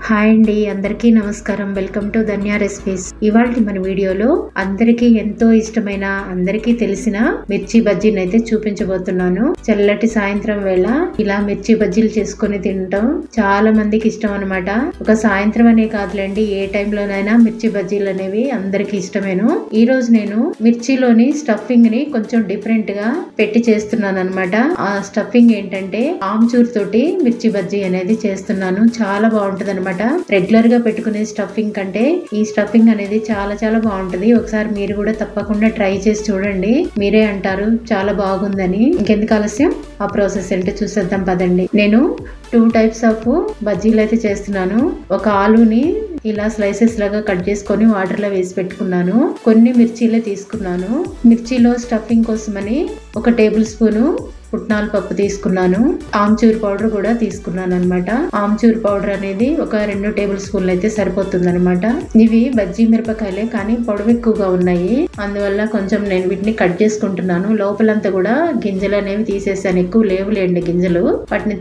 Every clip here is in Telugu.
హాయ్ అండి, అందరికీ నమస్కారం. Welcome to Dhanya recipes. ఇవాళ మన వీడియోలో అందరికీ ఎంతో ఇష్టమైన, అందరికీ తెలిసిన మిర్చి బజ్జీని అయితే చూపించబోతున్నాను. చల్లటి సాయంత్రం వేళ ఇలా మిర్చి బజ్జీలు చేసుకుని తినటం చాలా మందికి ఇష్టం అనమాట. ఒక సాయంత్రం అనే కాదులేండి, ఏ టైంలోనైనా మిర్చి బజ్జీలు అనేవి అందరికీ ఇష్టమేను. ఈ రోజు నేను మిర్చిలోని స్టఫింగ్ ని కొంచెం డిఫరెంట్ గా పెట్టి చేస్తున్నాను అనమాట. ఆ స్టఫింగ్ ఏంటంటే ఆమ్చూర్ తోటి మిర్చి బజ్జీ అనేది చేస్తున్నాను. చాలా బాగుంటది అనమాట. రెగ్యులర్ గా పెట్టుకునే స్టఫింగ్ కంటే ఈ స్టఫింగ్ అనేది చాలా చాలా బాగుంటది. ఒకసారి మీరు కూడా తప్పకుండా ట్రై చేసి చూడండి, మీరే అంటారు చాలా బాగుందని. ఇంకెందుకు ఆలస్యం, ఆ ప్రాసెస్ ఏంటో చూసేద్దాం పదండి. నేను 2 టైప్స్ ఆఫ్ బజ్జీలు అయితే చేస్తున్నాను. ఒక ఆలూని ఇలా స్లైసెస్ లాగా కట్ చేసుకొని వాటర్ లో వేసి పెట్టుకున్నాను. కొన్ని మిర్చీలే తీసుకున్నాను. మిర్చిలో స్టఫింగ్ కోసమని 1 టేబుల్ స్పూను పుట్నాల పప్పు తీసుకున్నాను. ఆమ్చూర్ పౌడర్ కూడా తీసుకున్నాను అనమాట. ఆమ్చూర్ పౌడర్ అనేది ఒక 2 టేబుల్ స్పూన్లు అయితే సరిపోతుంది అనమాట. ఇవి బజ్జీ మిరపకాయలే, కానీ పొడవు ఎక్కువగా ఉన్నాయి. అందువల్ల కొంచెం నేను వీటిని కట్ చేసుకుంటున్నాను. లోపలంతా కూడా గింజలు అనేవి తీసేసాను. ఎక్కువ లేవులేండి గింజలు, వాటిని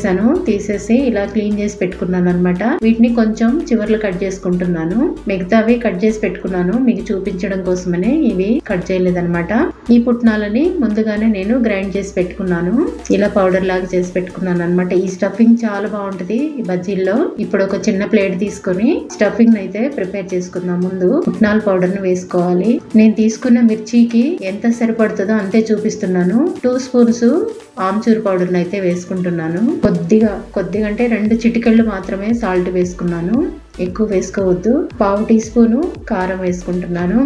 తీసేసి ఇలా క్లీన్ చేసి పెట్టుకున్నాను అనమాట. వీటిని కొంచెం చివర్లు కట్ చేసుకుంటున్నాను. మిగతావి కట్ చేసి పెట్టుకున్నాను, మీకు చూపించడం కోసమనే ఇవి కట్ చేయలేదన్నమాట. ఈ పుట్నాలని ముందుగానే నేను గ్రైండ్ చేసి పెట్టుకున్నాను. ఇలా పౌడర్ లాగా చేసి పెట్టుకున్నాను అనమాట. ఈ స్టఫింగ్ చాలా బాగుంటది ఈ బజ్జీల్లో. ఇప్పుడు ఒక చిన్న ప్లేట్ తీసుకొని స్టఫింగ్ అయితే ప్రిపేర్ చేసుకుందాం. ముందు పుట్నాల పౌడర్ ను వేసుకోవాలి. నేను తీసుకున్న మిర్చికి ఎంత సరిపడుతుందో అంతే చూపిస్తున్నాను. 2 స్పూన్స్ ఆమ్చూర్ పౌడర్ ను అయితే వేసుకుంటున్నాను. కొద్దిగా అంటే 2 చిటికెళ్ళు మాత్రమే సాల్ట్ వేసుకున్నాను, ఎక్కువ వేసుకోవద్దు. 1/2 టీ స్పూను కారం వేసుకుంటున్నాను.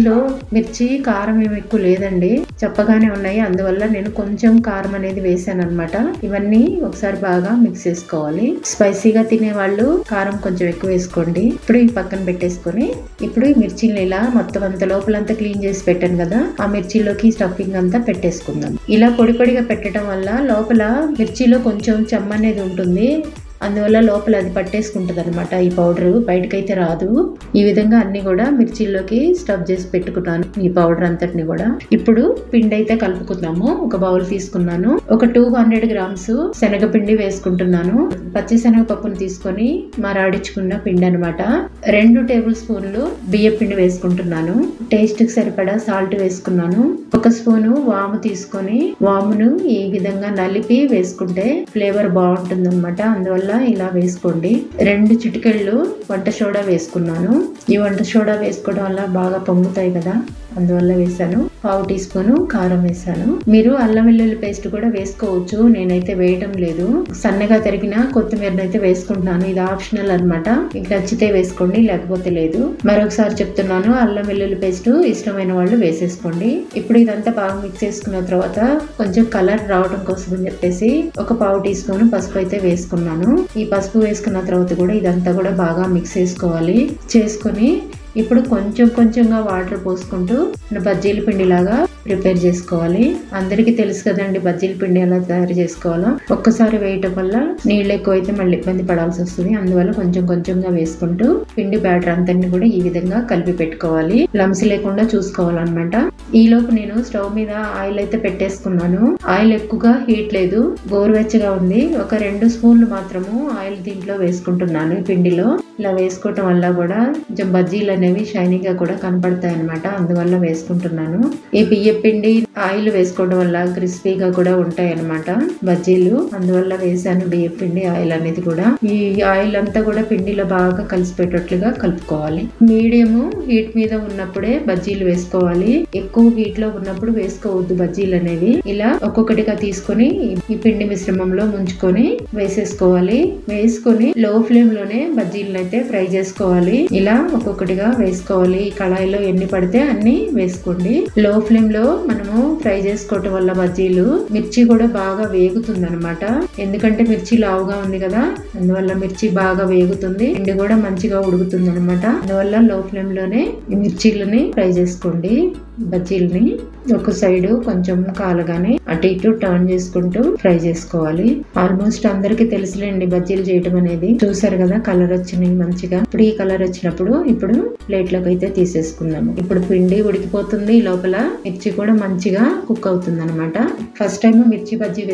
మిర్చి కారం ఏమి ఎక్కువ లేదండి, చప్పగానే ఉన్నాయి. అందువల్ల నేను కొంచెం కారం అనేది వేసాను అనమాట. ఇవన్నీ ఒకసారి బాగా మిక్స్ చేసుకోవాలి. స్పైసీగా తినే వాళ్ళు కారం కొంచెం ఎక్కువ వేసుకోండి. ఇప్పుడు ఈ పక్కన పెట్టేసుకొని ఇప్పుడు ఈ మిర్చిని ఇలా మొత్తం అంత లోపలంతా క్లీన్ చేసి పెట్టాను కదా, ఆ మిర్చిలోకి స్టఫింగ్ అంతా పెట్టేసుకుందాం. ఇలా పొడి పొడిగా పెట్టడం వల్ల లోపల మిర్చిలో కొంచెం చెమ్మ అనేది ఉంటుంది. అందువల్ల లోపల అది పట్టేసుకుంటది అనమాట. ఈ పౌడర్ బయటకైతే రాదు. ఈ విధంగా అన్ని కూడా మిర్చిల్లోకి స్టఫ్ చేసి పెట్టుకున్నాను, ఈ పౌడర్ అంతటిని కూడా. ఇప్పుడు పిండి అయితే కలుపుకుందాము. ఒక బౌల్ తీసుకున్నాను. ఒక 200 గ్రామ్స్ శనగపిండి వేసుకుంటున్నాను. పచ్చి శనగపప్పును తీసుకొని మరాడించుకున్న పిండి అనమాట. 2 టేబుల్ స్పూన్లు బియ్య పిండి వేసుకుంటున్నాను. టేస్ట్ కి సరిపడా సాల్ట్ వేసుకున్నాను. 1 స్పూను వాము తీసుకొని వామును ఈ విధంగా నలిపి వేసుకుంటే ఫ్లేవర్ బాగుంటుంది అనమాట. అందువల్ల ఇలా వేసుకోండి. 2 చిటికెళ్ళు వంట సోడా వేసుకున్నాను. ఈ వంట సోడా వేసుకోవడం వల్ల బాగా పొంగుతాయి కదా, అందువల్ల వేసాను. 1/2 టీ స్పూను కారం వేసాను. మీరు అల్లం వెల్లుల్లి పేస్ట్ కూడా వేసుకోవచ్చు, నేనైతే వేయటం లేదు. సన్నగా తరిగిన కొత్తిమీరనైతే వేసుకుంటున్నాను. ఇది ఆప్షనల్ అనమాట, మీకు నచ్చితే వేసుకోండి, లేకపోతే లేదు. మరొకసారి చెప్తున్నాను, అల్లం వెల్లుల్లి పేస్ట్ ఇష్టమైన వాళ్ళు వేసేసుకోండి. ఇప్పుడు ఇదంతా బాగా మిక్స్ చేసుకున్న తర్వాత కొంచెం కలర్ రావడం కోసం అని చెప్పేసి ఒక 1/2 టీ స్పూన్ పసుపు అయితే వేసుకున్నాను. ఈ పసుపు వేసుకున్న తర్వాత కూడా ఇదంతా కూడా బాగా మిక్స్ చేసుకొని ఇప్పుడు కొంచెంగా వాటర్ పోసుకుంటూ బజ్జీల పిండి లాగా ప్రిపేర్ చేసుకోవాలి. అందరికీ తెలుసు కదండి బజ్జీల పిండి ఎలా తయారు చేసుకోవాలో. ఒక్కసారి వేయటం వల్ల నీళ్ళు ఎక్కువైతే మళ్ళీ ఇబ్బంది పడాల్సి వస్తుంది. అందువల్ల కొంచెంగా వేసుకుంటూ పిండి బ్యాటర్ అంతని కూడా ఈ విధంగా కలిపి పెట్టుకోవాలి. లమ్స్ లేకుండా చూసుకోవాలన్నమాట. ఈలోపు నేను స్టవ్ మీద ఆయిల్ అయితే పెట్టేసుకున్నాను. ఆయిల్ ఎక్కువగా హీట్ లేదు, గోరువెచ్చగా ఉంది. ఒక 2 స్పూన్లు మాత్రము ఆయిల్ దీంట్లో వేసుకుంటున్నాను. ఈ పిండిలో ఇలా వేసుకోవటం వల్ల కూడా కొంచెం బజ్జీలు అనేవి షైనీగా కూడా కనపడతాయి అనమాట. అందువల్ల వేసుకుంటున్నాను. ఈ బియ్య పిండి ఆయిల్ వేసుకోవడం వల్ల క్రిస్పీగా కూడా ఉంటాయి అనమాట బజ్జీలు. అందువల్ల వేసాను బియ్య పిండి ఆయిల్ అనేది కూడా. ఈ ఆయిల్ అంతా కూడా పిండిలో బాగా కలిసిపెట్టేట్లుగా కలుపుకోవాలి. మీడియం హీట్ మీద ఉన్నప్పుడే బజ్జీలు వేసుకోవాలి, ఎక్కువ హీట్ లో ఉన్నప్పుడు వేసుకోవద్దు బజ్జీలు అనేవి. ఇలా ఒక్కొక్కటిగా తీసుకొని ఈ పిండి మిశ్రమంలో ముంచుకొని వేసేసుకోవాలి. వేసుకొని లో ఫ్లేమ్ లోనే బజ్జీలను అయితే ఫ్రై చేసుకోవాలి. ఇలా ఒక్కొక్కటిగా వేసుకోవాలి. ఈ కళాయిలో ఎన్ని పడితే అన్ని వేసుకోండి. లో ఫ్లేమ్ లో మనము ఫ్రై చేసుకోవటం వల్ల బజ్జీలు మిర్చి కూడా బాగా వేగుతుంది అనమాట. ఎందుకంటే మిర్చి లావుగా ఉంది కదా, అందువల్ల మిర్చి బాగా వేగుతుంది, పిండి కూడా మంచిగా ఉడుకుతుంది అనమాట. అందువల్ల లో ఫ్లేమ్ లోనే ఈ మిర్చీలని ఫ్రై చేసుకోండి. బజ్జీలని ఒక సైడ్ కొంచెం కాలగానే అటు ఇటు టర్న్ చేసుకుంటూ ఫ్రై చేసుకోవాలి. ఆల్మోస్ట్ అందరికి తెలుసులేండి బజ్జీలు చేయటం అనేది. చూసారు కదా కలర్ వచ్చినాయి మంచిగా. ఇప్పుడు ఈ కలర్ వచ్చినప్పుడు ఇప్పుడు ప్లేట్ లోకి అయితే తీసేసుకుందాము. ఇప్పుడు పిండి ఉడికిపోతుంది, లోపల మిర్చి కూడా మంచిగా కుక్ అవుతుంది అనమాట. ఫస్ట్ టైం మిర్చి బజ్జీ వేసాను.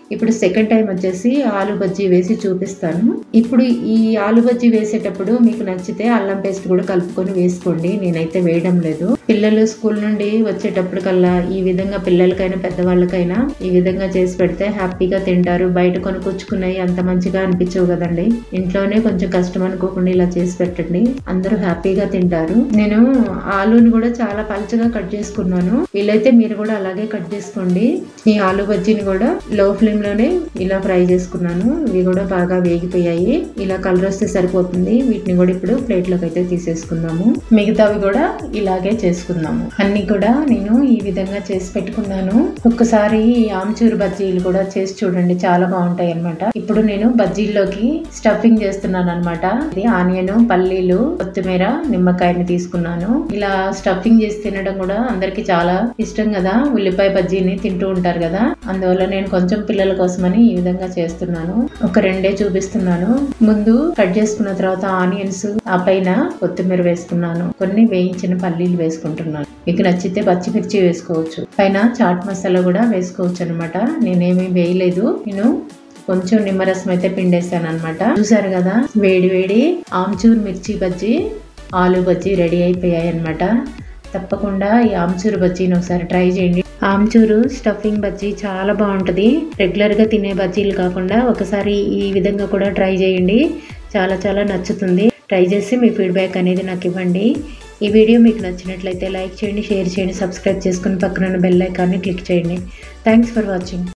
ఇప్పుడు సెకండ్ టైం వచ్చేసి ఆలు బజ్జీ వేసి చూపిస్తాను. ఇప్పుడు ఈ ఆలు బజ్జీ వేసేటప్పుడు మీకు నచ్చితే అల్లం పేస్ట్ కూడా కలుపుకొని వేసుకోండి. నేనైతే వేయడం లేదు. పిల్లలు స్కూల్ నుండి వచ్చేటప్పుడు కల్లా ఈ విధంగా పిల్లలకైనా పెద్దవాళ్ళకైనా ఈ విధంగా చేసి పెడితే హ్యాపీగా తింటారు. బయట కొనుక్కొచ్చుకున్నాయి అంత మంచిగా అనిపించవు కదండి. ఇంట్లోనే కొంచెం కష్టం అనుకోకుండా ఇలా చేసి పెట్టండి, అందరూ హ్యాపీగా తింటారు. నేను ఆలూని కూడా చాలా పలుచగా కట్ చేసుకున్నాను. వీలైతే మీరు కూడా అలాగే కట్ చేసుకోండి. ఈ ఆలు బజ్జీని కూడా లో ఫ్లేమ్ లోనే ఇలా ఫ్రై చేసుకున్నాను. ఇవి కూడా బాగా వేగిపోయాయి. ఇలా కలర్ వస్తే సరిపోతుంది. వీటిని కూడా ఇప్పుడు ప్లేట్ లోకి అయితే తీసేసుకుందాము. మిగతావి కూడా ఇలాగే చేసుకుందాము. అన్ని కూడా నేను ఈ విధంగా చేసి పెట్టుకున్నాను. ఒక్కసారి ఈ ఆమ్చూర్ బజ్జీలు కూడా చేసి చూడండి, చాలా బాగుంటాయి అన్నమాట. ఇప్పుడు నేను బజ్జీల్లోకి స్టఫింగ్ చేస్తున్నాను అనమాట. ఇది ఆనియన్, పల్లీలు, కొత్తిమీర, నిమ్మకాయని తీసుకున్నాను. ఇలా స్టఫింగ్ చేసి తినడం కూడా అందరికి చాలా ఇష్టం కదా. ఉల్లిపాయ బజ్జీని తింటూ ఉంటారు కదా, అందువల్ల నేను కొంచెం పిల్లల కోసమని ఈ విధంగా చేస్తున్నాను. ఒక రెండే చూపిస్తున్నాను. ముందు కట్ చేసుకున్న తర్వాత ఆనియన్స్, ఆ పైన కొత్తిమీర వేసుకున్నాను. కొన్ని వేయించిన పల్లీలు వేసుకుంటున్నాను. మీకు నచ్చితే పచ్చిమిర్చి వేసుకోవచ్చు. పైన చాట్ మసాలా కూడా వేసుకోవచ్చు అనమాట. నేనేమీ వేయలేదు. నేను కొంచెం నిమ్మరసం అయితే పిండేసాను అనమాట. చూసారు కదా, వేడి వేడి ఆమ్చూర్ మిర్చి బజ్జీ, ఆలు బజ్జీ రెడీ అయిపోయాయి అనమాట. తప్పకుండా ఈ ఆమ్చూర్ బజ్జీని ఒకసారి ట్రై చేయండి. ఆమ్చూరు స్టఫింగ్ బజ్జీ చాలా బాగుంటుంది. రెగ్యులర్గా తినే బజ్జీలు కాకుండా ఒకసారి ఈ విధంగా కూడా ట్రై చేయండి. చాలా చాలా నచ్చుతుంది. ట్రై చేసి మీ ఫీడ్బ్యాక్ అనేది నాకు ఇవ్వండి. ఈ వీడియో మీకు నచ్చినట్లయితే లైక్ చేయండి, షేర్ చేయండి, సబ్స్క్రైబ్ చేసుకుని పక్కన బెల్ ఐకాన్ని క్లిక్ చేయండి. Thanks for watching.